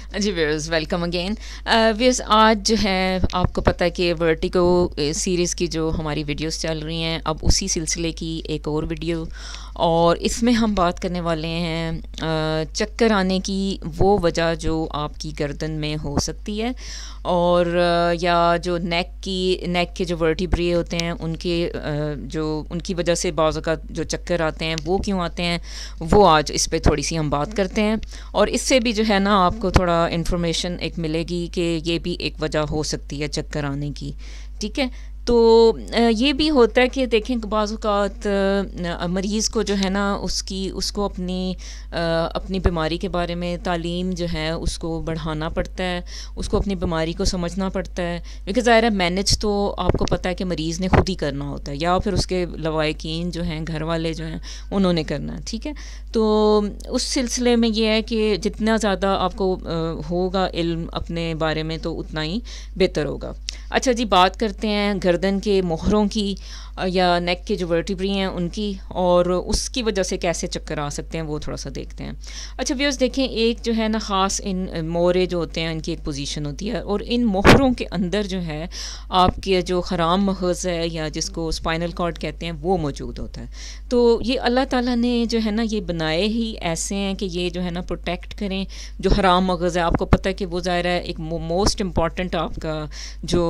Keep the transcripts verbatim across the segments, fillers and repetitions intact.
जी viewers, welcome again. Viewers, आज जो है आपको पता है कि वर्टिगो सीरीज़ की जो हमारी वीडियोस चल रही हैं, अब उसी सिलसिले की एक और वीडियो, और इसमें हम बात करने वाले हैं uh, चक्कर आने की वो वजह जो आपकी गर्दन में हो सकती है, और uh, या जो नेक की नेक के जो वर्टिब्रे होते हैं उनके uh, जो उनकी वजह से बाज़ औक़ात जो चक्कर आते हैं वो क्यों आते हैं, वो आज इस पे थोड़ी सी हम बात करते हैं। और इससे भी जो है ना आपको थोड़ा इन्फॉर्मेशन एक मिलेगी कि ये भी एक वजह हो सकती है चक्कर आने की। ठीक है, तो ये भी होता है कि देखें बाज़ औक़ात मरीज़ को जो है ना उसकी उसको अपनी अपनी बीमारी के बारे में तालीम जो है उसको बढ़ाना पड़ता है, उसको अपनी बीमारी को समझना पड़ता है, क्योंकि ज़ाहिर है मैनेज तो आपको पता है कि मरीज़ ने खुद ही करना होता है या फिर उसके लवाकिन जो हैं, घर वाले जो हैं, उन्होंने करना है। ठीक है, तो उस सिलसिले में ये है कि जितना ज़्यादा आपको होगा इल्म अपने बारे में तो उतना ही बेहतर होगा। अच्छा जी, बात करते हैं गर्दन के मोहरों की या नेक के जो वर्टिब्रे हैं उनकी, और उसकी वजह से कैसे चक्कर आ सकते हैं वो थोड़ा सा देखते हैं। अच्छा व्यूअर्स, देखें, एक जो है ना ख़ास इन मोहरे जो होते हैं इनकी एक पोजीशन होती है, और इन मोहरों के अंदर जो है आपके जो हराम मग़ज़ है या जिसको स्पाइनल कॉर्ड कहते हैं वो मौजूद होता है। तो ये अल्लाह ताला ने जो है ना ये बनाए ही ऐसे हैं कि ये जो है ना प्रोटेक्ट करें जो हराम मग़ज़ है। आपको पता है कि वो ज़ाहिर है एक मोस्ट इम्पॉर्टेंट आपका जो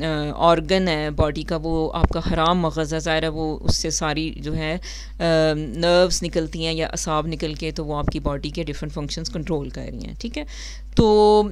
ऑर्गन है बॉडी का, वो आपका हराम मग़ज़ है। ज़ाहिर है वो उससे सारी जो है नर्व्स निकलती हैं या असाब निकल के, तो वो आपकी बॉडी के डिफरेंट फंक्शंस कंट्रोल कर रही हैं। ठीक है, तो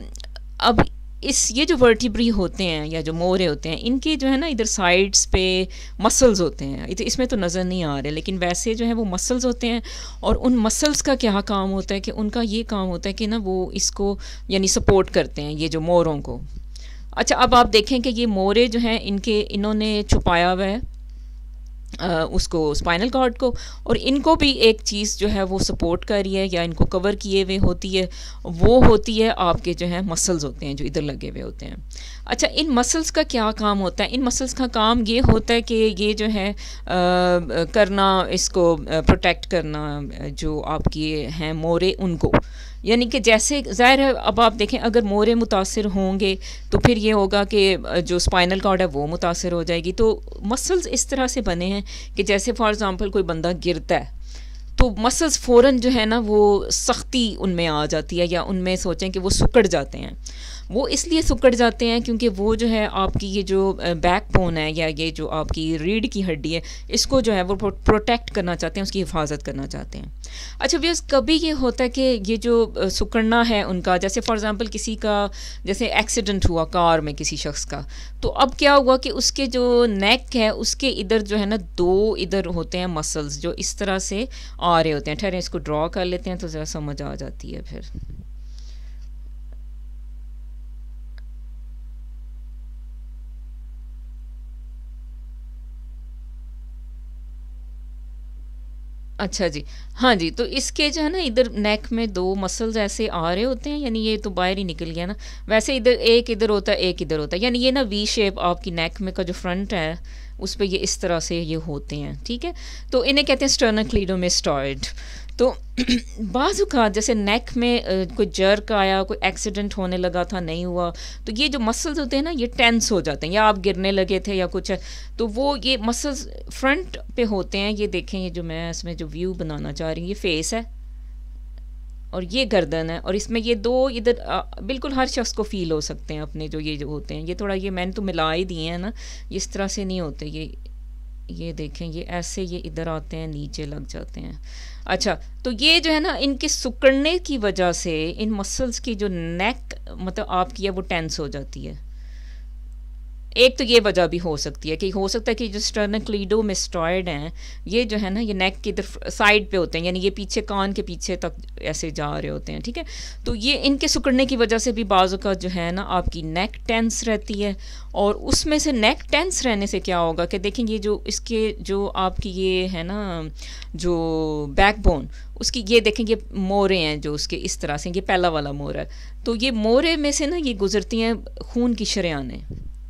अब इस ये जो वर्टिब्रे होते हैं या जो मोहरे होते हैं, इनके जो है ना इधर साइड्स पे मसल्स होते हैं। इसमें तो नज़र नहीं आ रहे, लेकिन वैसे जो है वो मसल्स होते हैं, और उन मसल्स का क्या काम होता है कि उनका ये काम होता है कि ना वो इसको यानी सपोर्ट करते हैं ये जो मोहरों को। अच्छा, अब आप देखें कि ये मोहरे जो हैं इनके इन्होंने छुपाया हुआ है आ, उसको स्पाइनल कॉर्ड को, और इनको भी एक चीज़ जो है वो सपोर्ट कर रही है या इनको कवर किए हुए होती है, वो होती है आपके जो है मसल्स होते हैं जो इधर लगे हुए होते हैं। अच्छा, इन मसल्स का क्या काम होता है? इन मसल्स का काम ये होता है कि ये जो है आ, करना, इसको प्रोटेक्ट करना जो आपकी हैं मोहरे उनको, यानी कि जैसे ज़ाहिर है अब आप देखें अगर मोहरे मुतासिर होंगे तो फिर ये होगा कि जो स्पाइनल कॉर्ड है वो मुतासिर हो जाएगी। तो मसल्स इस तरह से बने हैं कि जैसे फॉर एग्ज़ाम्पल कोई बंदा गिरता है तो मसल्स फ़ौरन जो है ना वो सख्ती उनमें आ जाती है, या उनमें सोचें कि वो सिकुड़ जाते हैं। वो इसलिए सिकुड़ जाते हैं क्योंकि वो जो है आपकी ये जो बैक बोन है या ये जो आपकी रीढ़ की हड्डी है, इसको जो है वो प्रोटेक्ट करना चाहते हैं, उसकी हिफाजत करना चाहते हैं। अच्छा व्यूअर्स, कभी ये होता है कि ये जो सिकुड़ना है उनका, जैसे फॉर एग्ज़ाम्पल किसी का जैसे एक्सीडेंट हुआ कार में किसी शख्स का, तो अब क्या हुआ कि उसके जो नेक है उसके इधर जो है ना दो इधर होते हैं मसल्स जो इस तरह से आ रहे होते हैं। ठहरें, इसको ड्रॉ कर लेते हैं तो ज़रा समझ आ जाती है फिर। अच्छा जी, हाँ जी, तो इसके जो है ना इधर नेक में दो मसल्स ऐसे आ रहे होते हैं, यानी ये तो बाहर ही निकल गया ना। वैसे इधर एक इधर होता है, एक इधर होता है, यानी ये ना वी शेप आपकी नेक में का जो फ्रंट है उस पे ये इस तरह से ये होते हैं। ठीक है, तो इन्हें कहते हैं स्टर्नोक्लीडोमास्टॉइड। तो बाज़ औक़ात जैसे नेक में uh, कोई जर्क आया, कोई एक्सीडेंट होने लगा था, नहीं हुआ, तो ये जो मसल्स होते हैं ना ये टेंस हो जाते हैं, या आप गिरने लगे थे या कुछ है, तो वो ये मसल्स फ्रंट पे होते हैं। ये देखें, ये जो मैं इसमें जो व्यू बनाना चाह रही हूँ, ये फेस है और ये गर्दन है, और इसमें ये दो इधर बिल्कुल हर शख्स को फील हो सकते हैं अपने जो ये जो होते हैं। ये थोड़ा ये मैंने तो मिला ही दिए हैं ना, इस तरह से नहीं होते ये ये देखें, ये ऐसे ये इधर आते हैं, नीचे लग जाते हैं। अच्छा, तो ये जो है ना इनके सिकुड़ने की वजह से इन मसल्स की जो नेक मतलब आपकी है वो टेंस हो जाती है। एक तो ये वजह भी हो सकती है कि हो सकता है कि जो स्टर्नोक्लीडोमास्टॉइड हैं ये जो है ना ये नेक की इधर साइड पे होते हैं, यानी ये पीछे कान के पीछे तक ऐसे जा रहे होते हैं। ठीक है, तो ये इनके सिकुड़ने की वजह से भी बाज़ों का जो है ना आपकी नेक टेंस रहती है, और उसमें से नेक टेंस रहने से क्या होगा कि देखें ये जो इसके जो आपकी ये है ना जो बैकबोन उसकी, ये देखें ये मोहरे हैं जो उसके इस तरह से, ये पहला वाला मोहरा है, तो ये मोहरे में से ना ये गुजरती हैं खून की शरेआनें।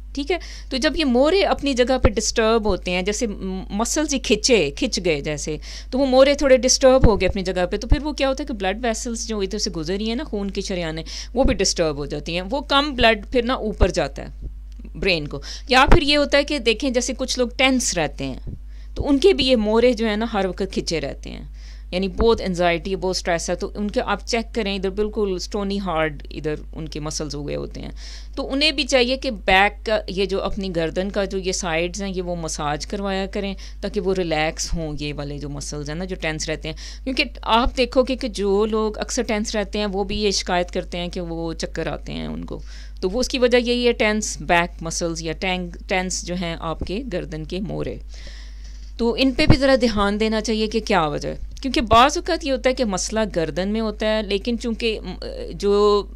ठीक है। तो जब ये मोरे अपनी जगह पे डिस्टर्ब होते हैं, जैसे मसल्स ही खिंचे खिंच गए जैसे, तो वो मोरे थोड़े डिस्टर्ब हो गए अपनी जगह पे, तो फिर वो क्या होता है कि ब्लड वेसल्स जो इधर से गुजरी हैं ना, खून की शरियानें, वो भी डिस्टर्ब हो जाती हैं, वो कम ब्लड फिर ना ऊपर जाता है ब्रेन को। या फिर ये होता है कि देखें जैसे कुछ लोग टेंस रहते हैं, तो उनके भी ये मोरे जो है ना हर वक्त खिंचे रहते हैं, यानी बहुत एनजाइटी बहुत स्ट्रेस है, तो उनके आप चेक करें इधर बिल्कुल स्टोनी हार्ड इधर उनके मसल्स हो गए होते हैं। तो उन्हें भी चाहिए कि बैक का ये जो अपनी गर्दन का जो ये साइड्स हैं ये वो मसाज करवाया करें, ताकि वो रिलैक्स हों ये वाले जो मसल्स हैं ना जो टेंस रहते हैं। क्योंकि आप देखोगे कि जो लोग अक्सर टेंस रहते हैं वो भी ये शिकायत करते हैं कि वो चक्कर आते हैं उनको, तो वो उसकी वजह यही है टेंस बैक मसल्स या टेंग टेंस जो हैं आपके गर्दन के मोरे। तो इन पे भी ज़रा ध्यान देना चाहिए कि क्या वजह है, क्योंकि बाज़ औक़ात ये होता है कि मसला गर्दन में होता है, लेकिन चूँकि जो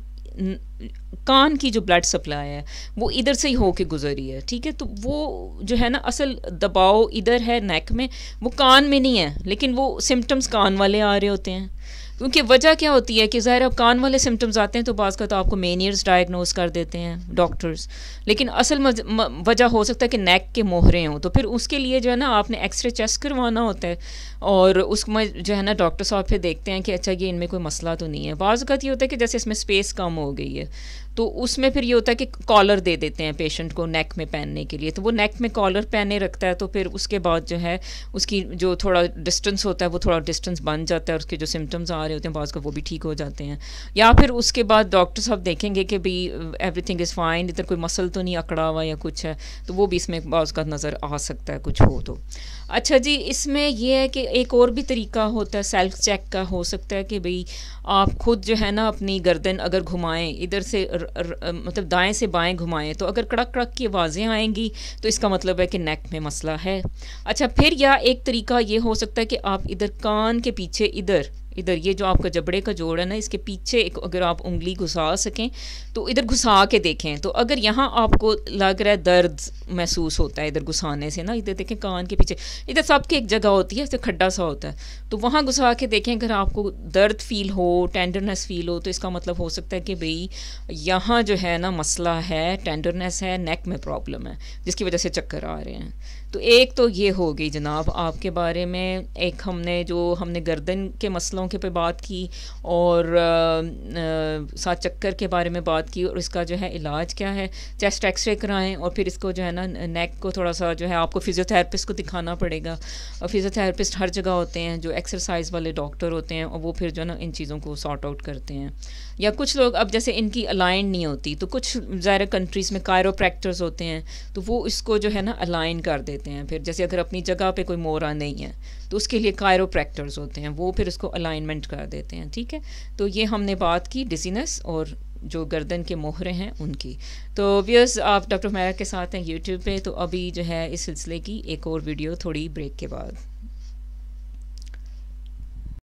कान की जो ब्लड सप्लाई है वो इधर से ही होके गुजरी है, ठीक है, तो वो जो है ना असल दबाव इधर है नेक में, वो कान में नहीं है, लेकिन वो सिम्टम्स कान वाले आ रहे होते हैं। क्योंकि वजह क्या होती है कि ज़ाहिर अब कान वाले सिम्टम्स आते हैं तो बाज़ का तो आपको मेनियर्स डायग्नोज कर देते हैं डॉक्टर्स, लेकिन असल वजह हो सकता है कि नेक के मोहरे हों, तो फिर उसके लिए जो है ना आपने एक्सरे चेस्ट करवाना होता है, और उसमें जो है ना डॉक्टर साहब फिर देखते हैं कि अच्छा ये इनमें कोई मसला तो नहीं है। बाज़ वक़्त ये होता है कि जैसे इसमें स्पेस कम हो गई है, तो उसमें फिर ये होता है कि कॉलर दे देते हैं पेशेंट को नेक में पहनने के लिए, तो वो नेक में कॉलर पहने रखता है, तो फिर उसके बाद जो है उसकी जो थोड़ा डिस्टेंस होता है वो थोड़ा डिस्टेंस बन जाता है, और उसके जो सिम्टम्स आ रहे होते हैं बाज़ का वो भी ठीक हो जाते हैं। या फिर उसके बाद डॉक्टर साहब देखेंगे कि भाई एवरीथिंग इज़ फाइन, इधर कोई मसल तो नहीं अकड़ा हुआ या कुछ है, तो वो भी इसमें बाज़ का नज़र आ सकता है कुछ हो तो। अच्छा जी, इसमें यह है कि एक और भी तरीका होता है सेल्फ चेक का, हो सकता है कि भाई आप खुद जो है ना अपनी गर्दन अगर घुमाएं इधर से र, र, मतलब दाएं से बाएं घुमाएं, तो अगर कड़क कड़क की आवाज़ें आएंगी तो इसका मतलब है कि नेक में मसला है। अच्छा, फिर या एक तरीका ये हो सकता है कि आप इधर कान के पीछे इधर इधर ये जो आपका जबड़े का जोड़ है ना, इसके पीछे एक अगर आप उंगली घुसा सकें तो इधर घुसा के देखें, तो अगर यहाँ आपको लग रहा है दर्द महसूस होता है इधर घुसाने से ना, इधर देखें कान के पीछे इधर सबकी एक जगह होती है, इधर खड्डा सा होता है, तो वहाँ घुसा के देखें, अगर आपको दर्द फील हो टेंडरनेस फील हो, तो इसका मतलब हो सकता है कि भाई यहाँ जो है ना मसला है, टेंडरनेस है, नेक में प्रॉब्लम है जिसकी वजह से चक्कर आ रहे हैं। तो एक तो ये हो गई जनाब आपके बारे में, एक हमने जो हमने गर्दन के मसलों के पे बात की, और आ, आ, साथ चक्कर के बारे में बात की, और इसका जो है इलाज क्या है, चेस्ट एक्सरे कराएं, और फिर इसको जो है ना नेक को थोड़ा सा जो है आपको फिजियोथेरेपिस्ट को दिखाना पड़ेगा, और फिजियोथेरेपिस्ट हर जगह होते हैं जो एक्सरसाइज वाले डॉक्टर होते हैं, और वो फिर जो है ना इन चीज़ों को सॉर्ट आउट करते हैं। या कुछ लोग अब जैसे इनकी अलाइन नहीं होती, तो कुछ ज़ाहिर कंट्रीज़ में कायरोप्रैक्टर्स होते हैं, तो वो इसको जो है ना अलाइन कर देते हैं। फिर जैसे अगर अपनी जगह पे कोई मोरा नहीं है तो उसके लिए कायरोप्रैक्टर्स होते हैं, वो फिर उसको अलाइनमेंट कर देते हैं, ठीक है। तो ये हमने बात की डिजीनेस और जो गर्दन के मोहरे हैं उनकी। तो व्यूअर्स, आप डॉक्टर हुमैरा के साथ हैं यूट्यूब पे, तो अभी जो है इस सिलसिले की एक और वीडियो थोड़ी ब्रेक के बाद।